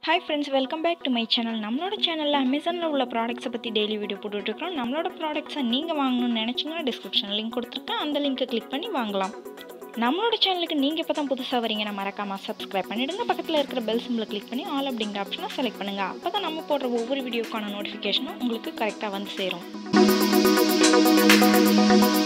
Hi friends, welcome back to my channel. நம்மளோட சேனல்ல Amazonல உள்ள ப்ராடக்ட்ஸ் பத்தி டெய்லி வீடியோ போட்டுட்டு இருக்கோம். நம்மளோட ப்ராடக்ட்ஸை நீங்க வாங்கணும்னு நினைச்சீங்கன்னா டிஸ்கிரிப்ஷன் லிங்க் கொடுத்திருக்கேன். அந்த லிங்கை கிளிக் பண்ணி வாங்கலாம். நம்மளோட சேனலுக்கு நீங்க இப்பதான் புதுசா வரீங்கன்னா மறக்காம Subscribe பண்ணிடுங்க. பக்கத்துல இருக்கிற பெல் சிம்பலை கிளிக் பண்ணி ஆல் அப்படிங்கற ஆப்ஷனை செலக்ட் பண்ணுங்க. அப்பதான் நம்ம போடுற ஒவ்வொரு வீடியோக்கான நோட்டிஃபிகேஷனும் உங்களுக்கு கரெக்ட்டா வந்து சேரும்.